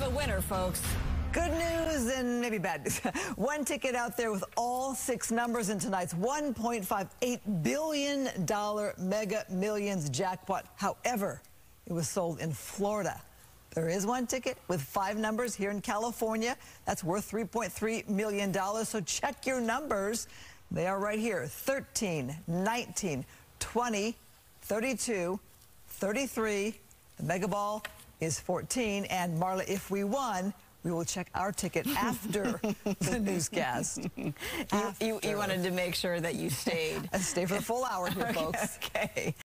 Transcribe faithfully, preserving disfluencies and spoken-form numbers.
a winner, folks. Good news and maybe bad news. One ticket out there with all six numbers in tonight's one point five eight billion dollar Mega Millions jackpot. However, it was sold in Florida. There is one ticket with five numbers here in California. That's worth three point three million dollars. So check your numbers. They are right here. thirteen, nineteen, twenty, thirty-two, thirty-three. The Mega Ball is fourteen. And Marla, if we won, we will check our ticket after the newscast. You, you, you wanted to make sure that you stayed. Stay for the full hour here, folks. Okay.